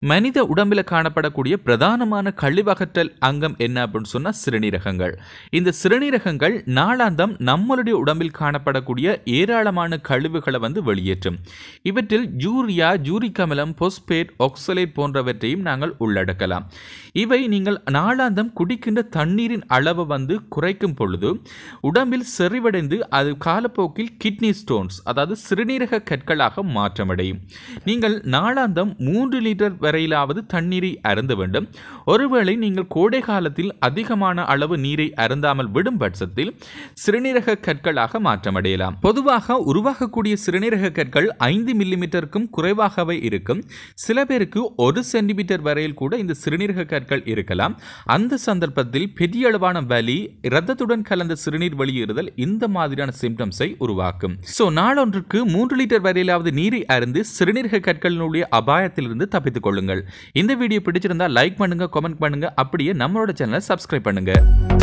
மனித உடம்பில் காணப்படக்கூடிய பிரதானமான கழிவகற்றல் அங்கம் என்ன அப்படின்னு சொன்னா சிறுநீரகங்கள். இந்த சிறுநீரகங்கள் நாளாந்தம் நம்மளுடைய உடம்பில் காணப்படக்கூடிய ஏராளமான கழிவுகளை வெளியேற்றும். இவற்றில் யூரியா, யூரிக் அமிலம், பாஸ்பேட், ஆக்சலேட் போன்றவற்றையும் நாங்கள் உள்ளடக்கலாம். இவை நீங்கள் நாளாந்தம் குடிக்கின்ற தண்ணீரின் அளவை குறைக்கும் பொழுது உடம்பில் செறிவடைந்து அது காலப்போக்கில் கிட்னி ஸ்டோன்ஸ், அதாவது சிறுநீரக கற்களாக மாற்றமடையும். நீங்கள் நாளாந்தம் 3 லிட்டர் வரையிலாவது தண்ணீரை அருந்த வேண்டும். ஒருவேளை நீங்கள் கோடை காலத்தில் அதிகமான அளவு நீரை அருந்தாமல் விடும் பட்சத்தில் சிறுநீரக கற்களாக மாற்றமடையலாம். பொதுவாக உருவாகக்கூடிய சிறுநீரக கற்கள் 5 மில்லிமீட்டருக்கும் குறைவாகவே இருக்கும். சில பேருக்கு 1 சென்டிமீட்டர் வரையில் கூட இந்த சிறுநீரக கற்கள் இருக்கலாம். அந்த சந்தர்ப்பத்தில் பெரிய அளவான வலி, இரத்தத்துடன் கலந்த சிறுநீர் வெளியேறுதல் இந்த மாதிரியான சிம்டம்ஸை உருவாக்கும். நாளொன்றுக்கு 3 லிட்டர் வரையிலாவது நீரை அருந்து சிறுநீரக கற்களினுடைய அபாயத்திலிருந்து தப்பித்துக் கொள்ளுங்கள். இந்த வீடியோ பிடிச்சிருந்தா லைக் பண்ணுங்க, கமெண்ட் பண்ணுங்க, அப்படியே நம்மளோட சேனலை சப்ஸ்கிரைப் பண்ணுங்க.